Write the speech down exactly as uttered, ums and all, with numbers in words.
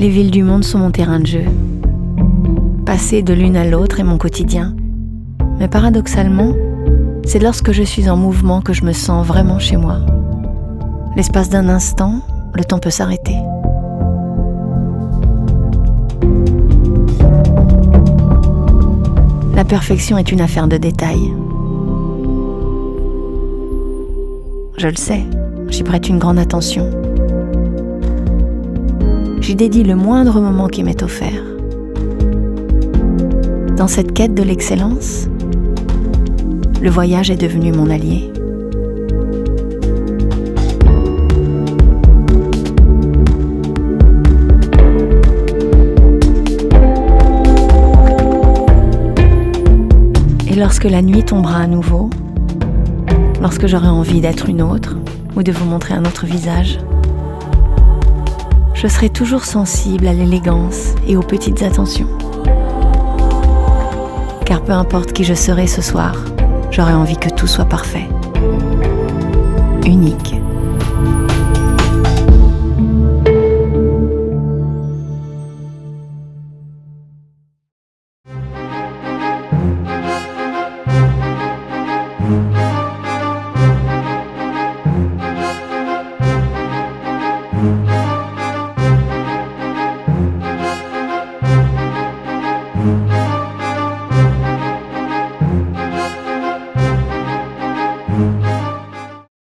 Les villes du monde sont mon terrain de jeu. Passer de l'une à l'autre est mon quotidien. Mais paradoxalement, c'est lorsque je suis en mouvement que je me sens vraiment chez moi. L'espace d'un instant, le temps peut s'arrêter. La perfection est une affaire de détails. Je le sais, j'y prête une grande attention. J'y dédie le moindre moment qui m'est offert. Dans cette quête de l'excellence, le voyage est devenu mon allié. Et lorsque la nuit tombera à nouveau, lorsque j'aurai envie d'être une autre ou de vous montrer un autre visage, je serai toujours sensible à l'élégance et aux petites attentions. Car peu importe qui je serai ce soir, j'aurai envie que tout soit parfait, unique.